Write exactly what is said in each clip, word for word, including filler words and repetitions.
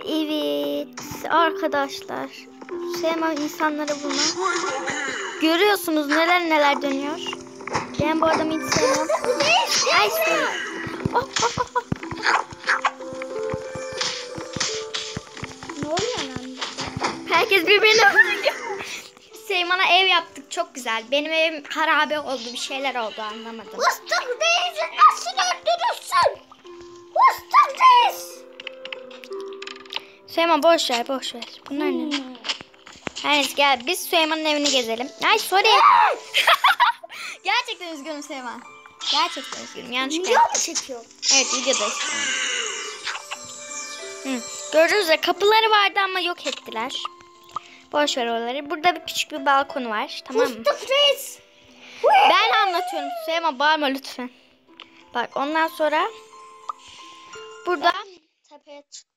Evet arkadaşlar. Sevmem insanları bulma. Görüyorsunuz neler neler dönüyor. Ben bu adamı hiç sevmiyorum. Ay oh, oh, oh, oh. Ne oluyor lan? Herkes birbirini öldürüyor. Seyman'a ev yaptık çok güzel. Benim evim harabe oldu, bir şeyler oldu, anlamadım. Fıstık Reis'i nasıl öldürürsün? Fıstık Reis. Süleyman boş ver boş ver. Bunlar hmm. ne? Her neyse gel biz Süleyman'ın evini gezelim. Ay sorry. Gerçekten üzgünüm Süleyman. Gerçekten üzgünüm. Yanlışlıkla. Video mu çekiyor? Evet videoda işte. Hı. Gördüğünüz gibi kapıları vardı ama yok ettiler. Boş ver oraları. Burada bir küçük bir balkonu var. Tamam mı? Fıstık Reis. Ben anlatıyorum Süleyman, bağırma lütfen. Bak ondan sonra burada tepeye çıktım.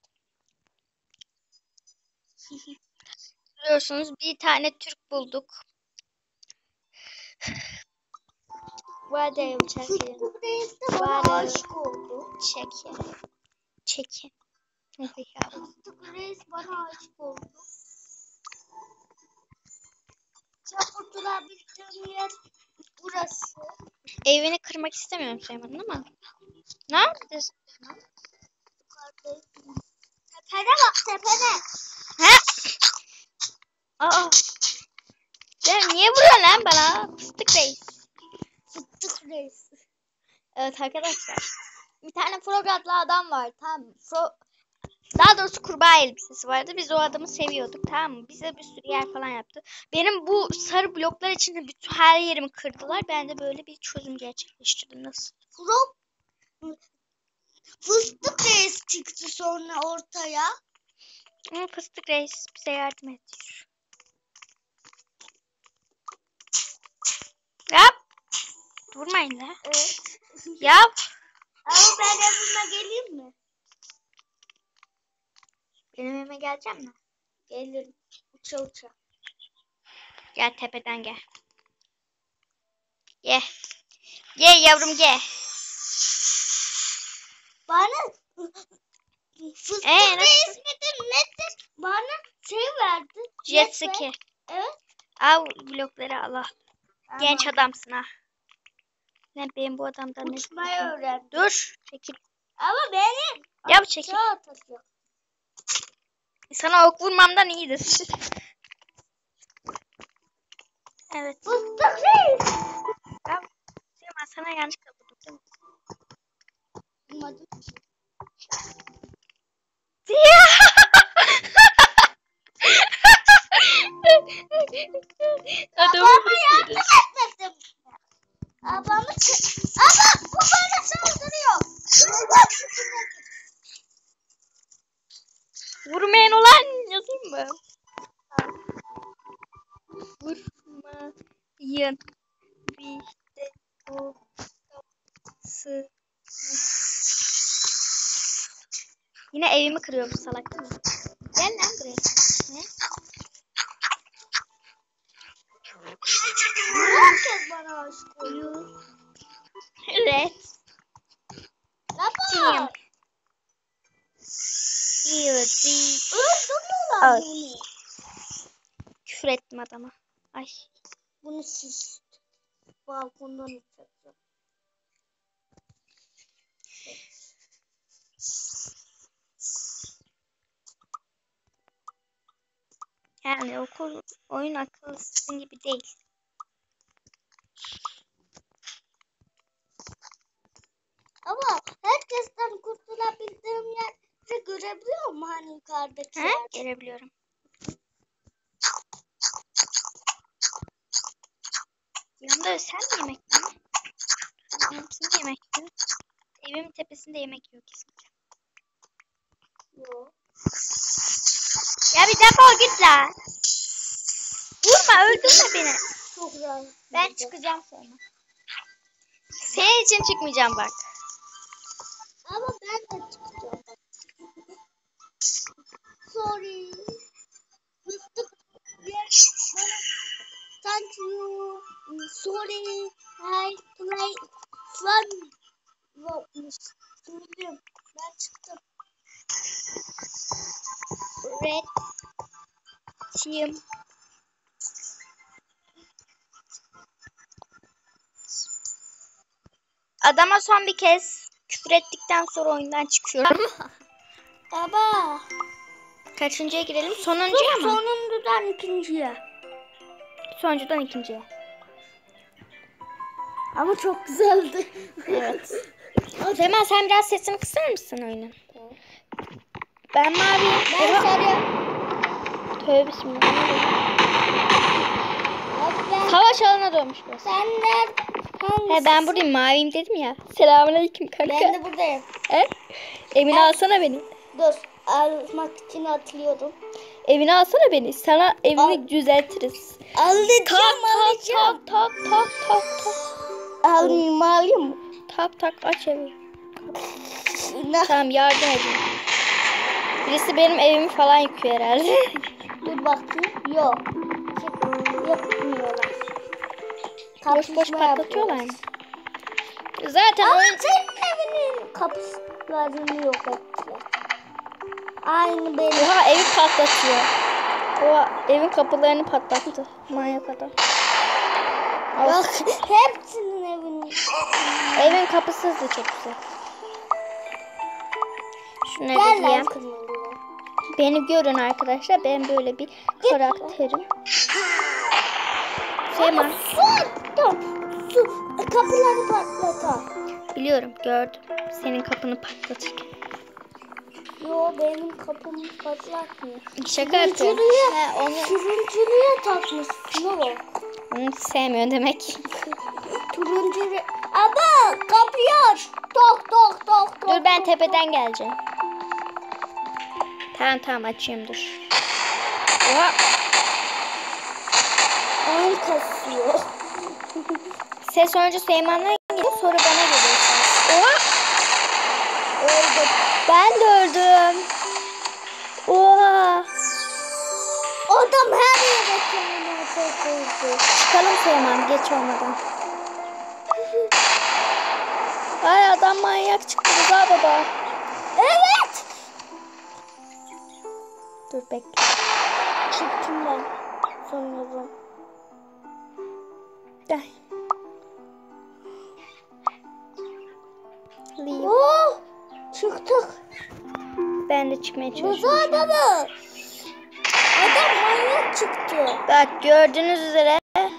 Biliyorsunuz bir tane Türk bulduk. Var da Fıstık Reis de bana aşık oldu. Çeki. Çeki. Fıstık Reis bana aşık oldu. Çapurtular bittiğim yer burası. Evini kırmak istemiyorum Süleyman'ın ama. Ne yapıyorsun? Tepene bak tepene. He? Aa. Sen niye vuruyorsun lan bana? Fıstık Reis. Fıstık Reis. Evet arkadaşlar. Bir tane frog adlı adam var. Tamam mı? Fro Daha doğrusu kurbağa elbisesi vardı. Biz o adamı seviyorduk, tamam mı? Bize bir sürü yer falan yaptı. Benim bu sarı bloklar içinde bütün her yerimi kırdılar. Ben de böyle bir çözüm gerçekleştirdim. Nasıl? Frog Fıstık Reis çıktı sonra ortaya. Ama Fıstık Reis bize yardım ediyor. Yap. Vurmayın la. Evet. Yap. Ama ben evime geleyim mi? Benim evime gelecek mi? Gelirim. Uça uça. Gel tepeden gel. Gel. Gel yavrum gel. Bana Fıstık Ee, Reis midir nedir? Bana şey verdi. Jet ski. Evet. Al blokları Allah. Tamam. Genç adamsın ha. Ne benim bu adamdan ne? Uçmayı öğrendim. Dur. Çekil. Ama benim. Yap çekil. Sana ok vurmamdan iyidir. Evet. Fıstık Reis. Ya, ben sana yanlışlıkla vurdum değil mi? Bilmadım. Adamı yardım etmedim. Ablamı Ama bu bana saldırıyor. Vurmayın ulan yazayım mı? Vurmayın. Videosu. Yine evimi kırıyor bu salak değil mi? Gel lan buraya. Ne? Herkes bana aşık oluyor. Evet. Yapma. Öldürüyorlar beni. Küfür ettim adama. Ay. Bunu siz balkondan uçacağım. Yani okul oyun akıllı sizin gibi değil. Ama herkesten kurtulabildiğim yeri görebiliyor mu hani yukarıdaki He? yer? Görebiliyorum. Yanında sen mi yemek yiyorsun? Kim yemek yiyor? Evimin tepesinde yemek yiyor kesinlikle. Yok. Ya bir defol git la. Vurma, öldürme beni. Çok rahat. Ben çıkacağım sonra. Senin için çıkmayacağım bak. Ama ben de çıkacağım. Sorry. Fıstık bana thank you. Sorry. I play fun. Yokmuş. Söyleyeyim. Ben çıktım. ettim. Adama son bir kez küfür ettikten sonra oyundan çıkıyorum. Baba. Kaçıncıya girelim? Sonuncuya mı? Sonuncudan ikinciye. Sonuncudan ikinciye. Ama çok güzeldi. Evet. Zeman sen biraz sesini kısar mısın oyunun? Ben mavi. Ben Oha. sarı. Tövbe bismillah. Ben, Savaş alanına dönmüş burası. sen nerede? He ben buradayım, maviyim dedim ya. Selamünaleyküm kanka. Ben de buradayım. He? Evine Ben- alsana beni. Dur. Almak için atlıyorum. Evine alsana beni. Sana evini Al. düzeltiriz. Alacağım, Tak alacağım. tak tak tak tak tak. Alayım, alayım mı? Tak tak aç evi. Ne? Tamam yardım edin. Birisi benim evimi falan yıkıyor herhalde. Dur bakayım. Yok. Şey, yapmıyorlar. Boş boş Kapışma patlatıyorlar mı? yapıyorlar. Zaten Ama oyun... senin evinin kapılarını yok ettiler. Aynı benim. Oha evi patlatıyor. Oha evin kapılarını patlattı. Manyak adam. Bak hepsinin evini. Evin kapısı hızlı çok güzel. Şuna Gel lan diyeyim. kırmızı. Beni görün arkadaşlar. Ben böyle bir karakterim. Seyman. Su! Dur. Su. Kapıları patlatar. Biliyorum gördüm. Senin kapını patlatırken. Yo benim kapımı patlatmıyor. Şaka yapıyorum. Sürüncülüğe, He, onu, sürüncülüğe takmış. Şuna bak. onu sevmiyor demek. Turunculuğu. Ama kapıyı aç. Tok tok tok tok. Dur ben tepeden geleceğim. Tamam tamam açayım dur. Oha. Oyun kasıyor. Ses önce Seyman'dan geliyor sonra bana geliyor. Oha. Öldüm. Ben de öldüm. Oha. Adam her yere kendine takıldı. Çıkalım Seyman geç olmadan. Ay adam manyak çıktı Rıza baba. Evet. Dur bekle. Çıktım ben. Sanırım. Gel. Leave. Oh, çıktık. Ben de çıkmaya Rıza çalışıyorum. baba. Adam manyak çıktı. Bak gördüğünüz üzere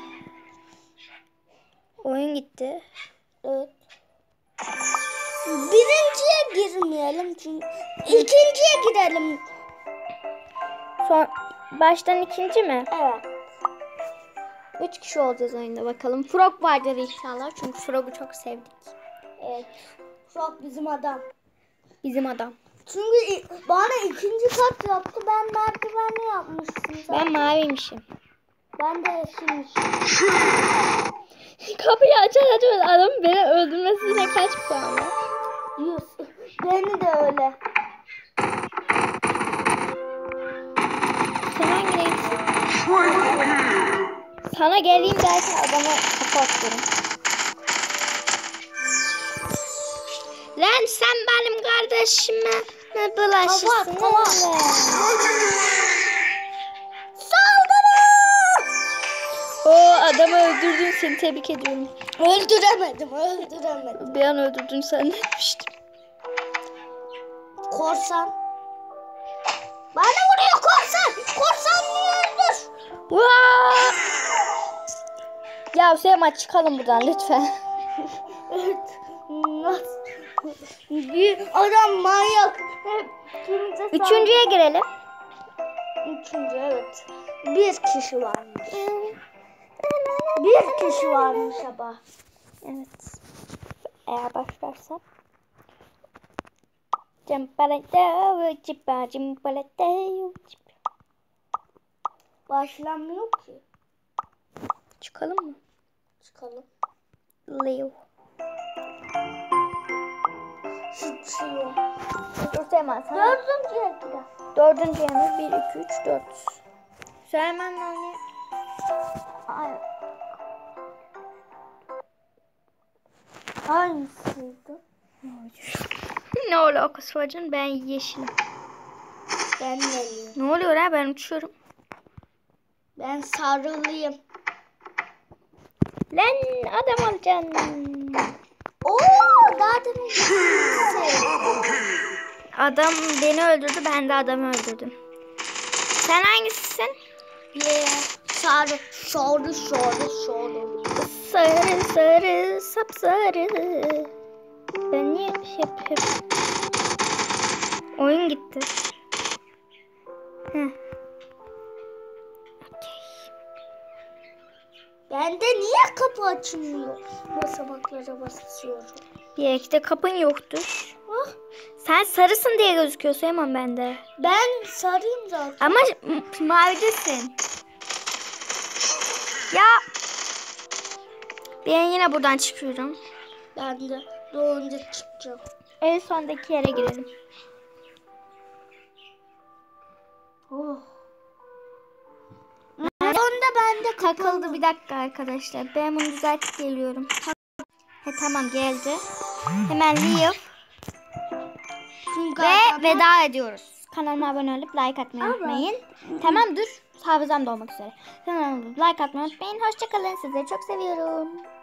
oyun gitti. Evet. Birinciye girmeyelim çünkü. İkinciye girelim. Son baştan ikinci mi? Evet. Üç kişi olacağız oyunda bakalım. Frog vardır inşallah çünkü Frog'u çok sevdik. Evet. Çok bizim adam. Bizim adam. Çünkü i- bana ikinci kat yaptı. Ben merdivenli yapmıştım. Sen. Ben maviymişim. Ben de yeşilmişim. Kapıyı açar açar adam beni öldürmesine kaç puan var? Yüz. Beni de öyle. Sen hangi renksin? Sana geleyim derken adama kafa atıyorum. Lan sen benim kardeşime ne bulaşırsın? Kapat, kapat. öyle? Saldırın! O adamı öldürdün, seni tebrik ediyorum. Öldüremedim, öldüremedim. Bir an öldürdün zannetmiştim. Korsan. Bana vuruyor korsan. Korsan niye öldür? Vaa! Ya Seyma çıkalım buradan lütfen. Evet. Nasıl? Bir adam manyak. Hep kimse Üçüncüye girelim. Üçüncü evet. Bir kişi varmış. Bir kişi varmış ama. Evet. Eğer başlarsam. Cımpalata cıpa cımpalata cıpa. Başlamıyor ki. Çıkalım mı? Çıkalım. Leo. Sıçıyor. Dur Seyma sana. Dördüncüye gidelim. Dördüncü yemek. Bir, iki, üç, dört. Süleyman'la oynayalım. Ay. Hangisiydi? Ne alakası var canım? Ben yeşilim. Ben geliyorum. Ne oluyor ha, ben uçuyorum. Ben sarılıyım. Lan adam olacaksın. Oo, daha demin Adam beni öldürdü, ben de adamı öldürdüm. Sen hangisisin? Yeah. Sarı, sarı, sarı, sarı. Sarı sarı sapsarı. Ben niye hep hep oyun gitti. Heh. Okay. Bende niye kapı açılmıyor? Basamaklara basıyorum. Belki de kapın yoktur. Ah, Sen sarısın diye gözüküyor Süleyman bende. ben sarıyım zaten. Ama m- mavidesin. Ya. Ben yine buradan çıkıyorum. Ben de doğunca çıkacağım. En sondaki yere girelim. Oh. Sonunda bende Takıldı, bir dakika arkadaşlar. Ben bunu düzeltip geliyorum. He, tamam geldi. Hemen leave. Çünkü Ve adamlar- veda ediyoruz. Kanalıma abone olup like atmayı Evet. unutmayın. Tamam dur. Hafızam dolmak üzere. Kanalıma like atmayı unutmayın. Hoşçakalın. Sizleri çok seviyorum.